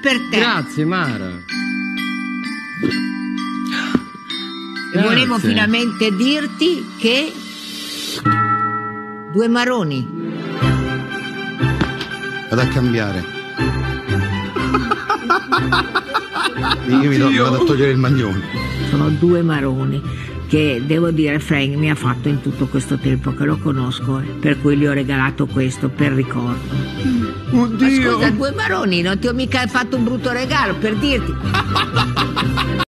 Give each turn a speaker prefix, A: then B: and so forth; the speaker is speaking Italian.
A: per te.
B: Grazie, Mara.
A: E volevo finalmente dirti che 2 maroni.
C: Vado a cambiare. Io mi vado a togliere il maglione.
A: Sono 2 maroni che, devo dire, Frank mi ha fatto in tutto questo tempo che lo conosco, per cui gli ho regalato questo per ricordo.
C: Oddio!
A: Ma scusa, 2 maroni, non ti ho mica fatto un brutto regalo, per dirti.